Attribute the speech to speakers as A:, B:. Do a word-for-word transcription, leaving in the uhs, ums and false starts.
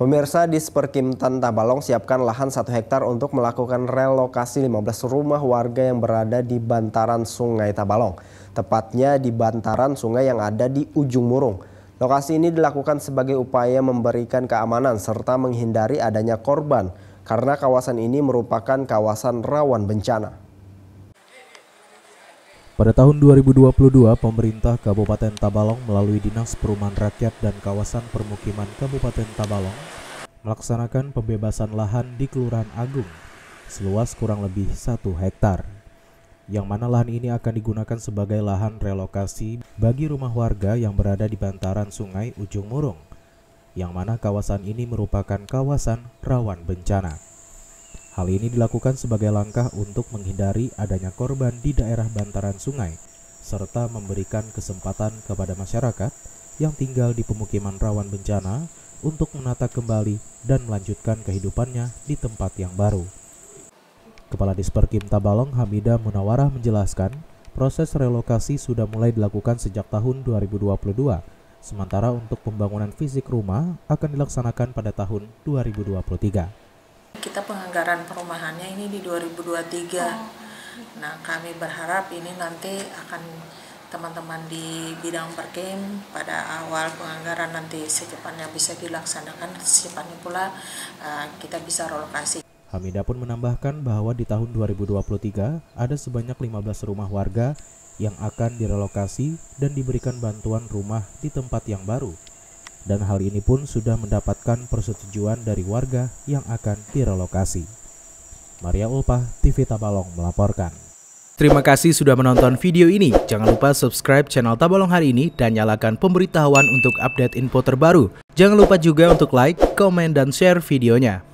A: Pemirsa, di Perkimtan Tabalong siapkan lahan satu hektar untuk melakukan relokasi lima belas rumah warga yang berada di bantaran Sungai Tabalong. Tepatnya di bantaran sungai yang ada di ujung Murung. Lokasi ini dilakukan sebagai upaya memberikan keamanan serta menghindari adanya korban karena kawasan ini merupakan kawasan rawan bencana.
B: Pada tahun dua ribu dua puluh dua, pemerintah Kabupaten Tabalong melalui Dinas Perumahan Rakyat dan Kawasan Permukiman Kabupaten Tabalong melaksanakan pembebasan lahan di Kelurahan Agung seluas kurang lebih satu hektar. Yang mana lahan ini akan digunakan sebagai lahan relokasi bagi rumah warga yang berada di bantaran sungai Ujung Murung, yang mana kawasan ini merupakan kawasan rawan bencana. Hal ini dilakukan sebagai langkah untuk menghindari adanya korban di daerah bantaran sungai, serta memberikan kesempatan kepada masyarakat yang tinggal di pemukiman rawan bencana untuk menata kembali dan melanjutkan kehidupannya di tempat yang baru. Kepala Disperkim Tabalong Hamidah Munawarah menjelaskan, proses relokasi sudah mulai dilakukan sejak tahun dua ribu dua puluh dua, sementara untuk pembangunan fisik rumah akan dilaksanakan pada tahun dua ribu dua puluh tiga.
C: Kita penganggaran perumahannya ini di dua ribu dua puluh tiga. Nah, kami berharap ini nanti akan teman-teman di bidang Perkim pada awal penganggaran nanti secepatnya bisa dilaksanakan, secepatnya pula uh, kita bisa relokasi.
B: Hamidah pun menambahkan bahwa di tahun dua ribu dua puluh tiga ada sebanyak lima belas rumah warga yang akan direlokasi dan diberikan bantuan rumah di tempat yang baru. Dan hal ini pun sudah mendapatkan persetujuan dari warga yang akan direlokasi. Maria Ulpah, T V Tabalong melaporkan.
D: Terima kasih sudah menonton video ini. Jangan lupa subscribe channel Tabalong Hari Ini dan nyalakan pemberitahuan untuk update info terbaru. Jangan lupa juga untuk like, komen, dan share videonya.